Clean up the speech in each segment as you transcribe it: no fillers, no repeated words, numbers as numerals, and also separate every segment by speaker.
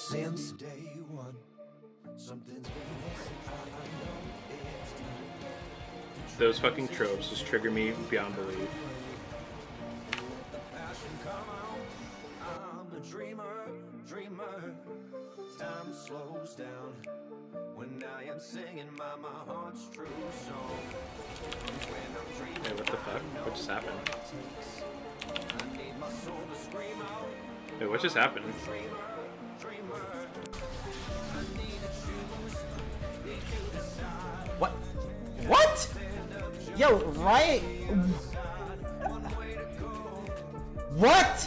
Speaker 1: since day one. Something's been missing. I know it's time.
Speaker 2: Those fucking tropes just trigger me beyond belief.
Speaker 1: I'm a dreamer. Time slows down when I am singing my heart's true song.
Speaker 2: Hey, what the fuck? What just happened? Wait, what just happened?
Speaker 3: What? What? Yo, Riot. What?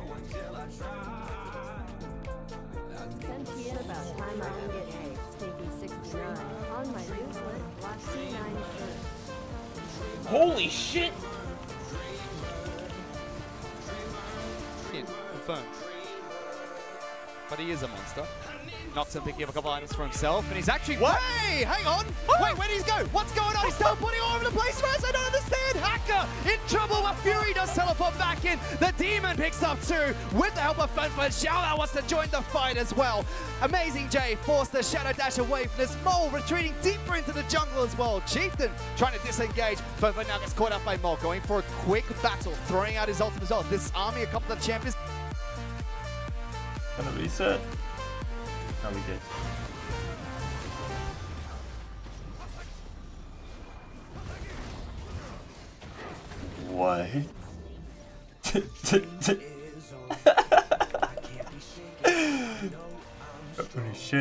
Speaker 4: Sentient about time I can get a Stinky 69 on my newslet. Watch C9 shirt.
Speaker 2: Holy shit!
Speaker 5: Confirmed. But he is a monster. Knocks him picking up a couple items for himself, and he's actually. What? Hey, hang on! Wait, where did he go? What's going on? He's teleporting all over the place, Raz. I don't understand. Hacker in trouble, but Fury does teleport back in. The demon picks up two with the help of Funfun. Xiao Lao wants to join the fight as well. Amazing J forced the shadow dash away from this Mole, retreating deeper into the jungle as well. Chieftain trying to disengage. Funfun now gets caught up by Mole, going for a quick battle, throwing out his ultimate as well. This army, a couple of champions.
Speaker 6: Gonna reset. Oh, we did. What? Holy shit.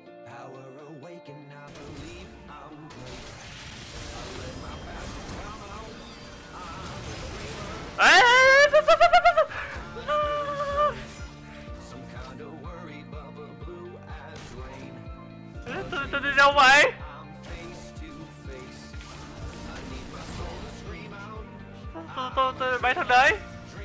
Speaker 2: Đi đâu vậy? Tôi bay thằng đấy.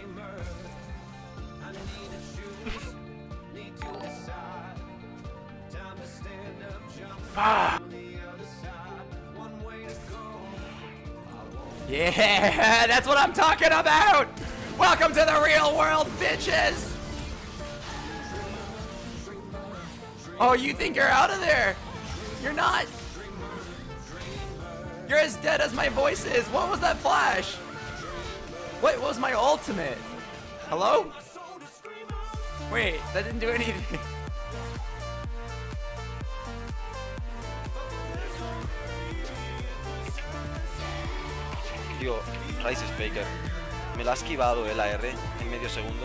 Speaker 3: Yeah, that's what I'm talking about! Welcome to the real world, bitches! Oh, you think you're out of there? You're not. You're as dead as my voice is. What was that flash? What was my ultimate? Hello? Wait, that didn't do anything.
Speaker 7: Tío, Rice Faker. Me la ha esquivado el AR en medio segundo.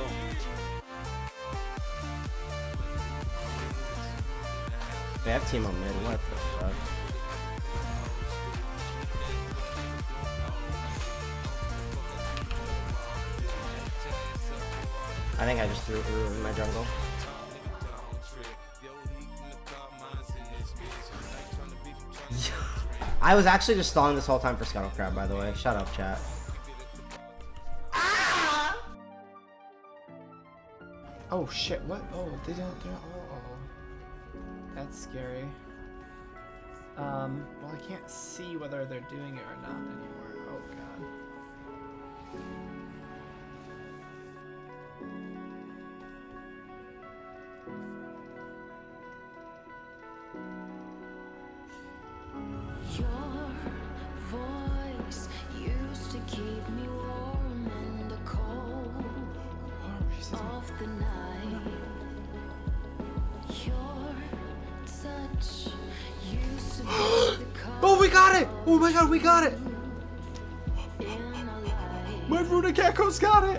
Speaker 3: They have team on mid, what the fuck? I think I just threw Uru in my jungle. I was actually just stalling this whole time for Scuttle Crab, by the way. Shut up, chat. Ah!
Speaker 8: Oh shit, what? Oh, they don't, that's scary. Well, I can't see whether they're doing it or not anymore. Oh god.
Speaker 9: Your voice used to keep me warm in the cold of the night. Your touch used to be the
Speaker 3: Oh, we got it! Oh my god, we got it! My Runic Echo's got it!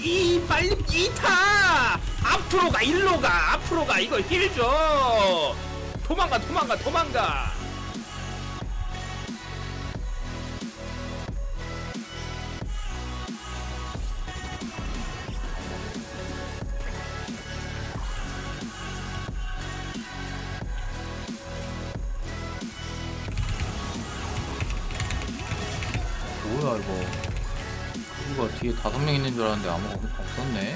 Speaker 10: 빨리 이타! 앞으로 가, 일로 가, 앞으로 가. 이거 힐 줘. 도망가, 도망가, 도망가.
Speaker 11: 뭐야 이거? 누가 뒤에 5명 있는 줄 알았는데 아무것도 없었네.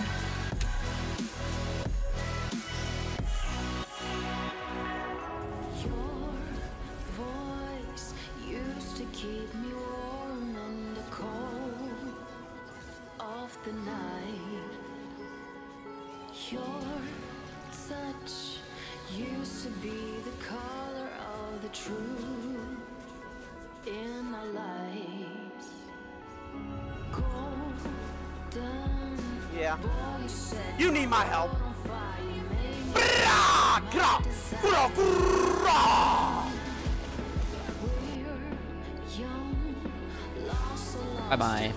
Speaker 3: Yeah. You need my help. Bra! Gra! Gra! Gra!
Speaker 12: Bye-bye.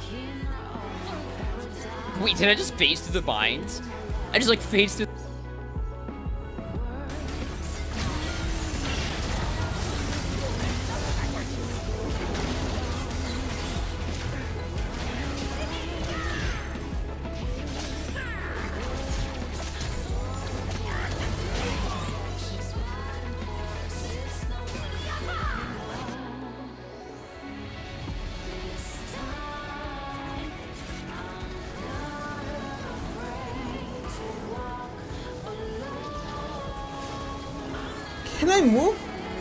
Speaker 12: Wait, did I just phase through the vines? I just like phased through.
Speaker 10: Can I move?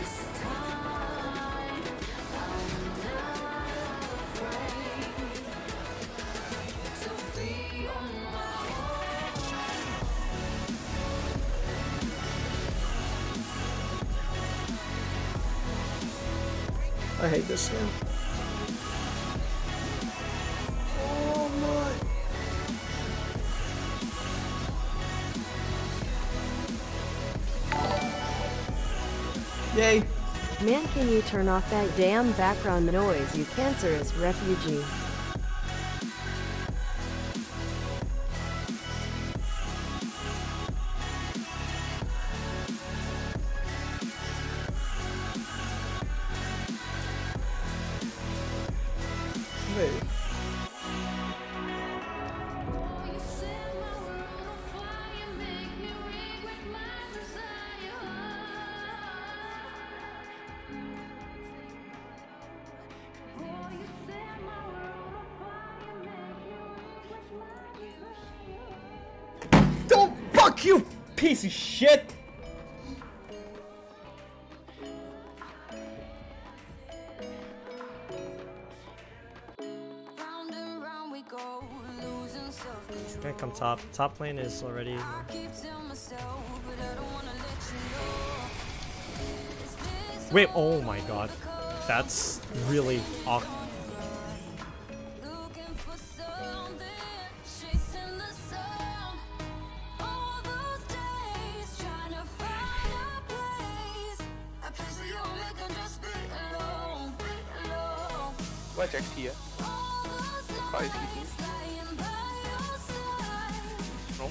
Speaker 10: I hate this game. Oh my. Yay.
Speaker 4: Man, can you turn off that damn background noise, you cancerous refugee?
Speaker 10: Wait. Don't fuck you, piece of shit!
Speaker 13: Gonna come top. Top lane is already. Wait, oh my god. That's really awkward.
Speaker 10: Watch XP, Probably speaking. No.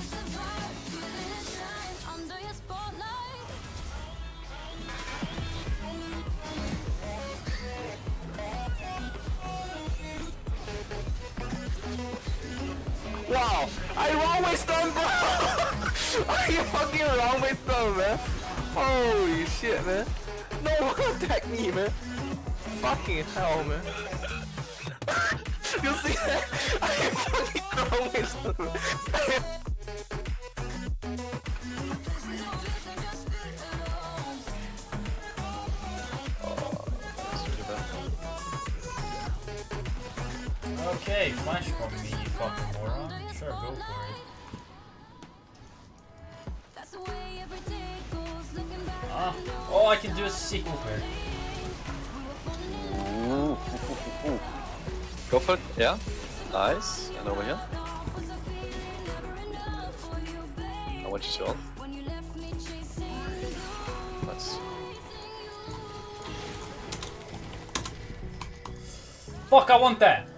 Speaker 10: Wow, I wrong way stun, bro! Are you fucking wrong way stun, man? Holy shit, man. No one attack me, man. Fucking hell, man. You see that? I am fucking wrong way stun.
Speaker 6: Okay, flash from me, you fucking moron. Sure, go for it. Ah, oh, I can do a sequel here.
Speaker 7: Go for it, yeah. Nice. And over here. I want you to ult. Nice.
Speaker 6: Fuck, I want that!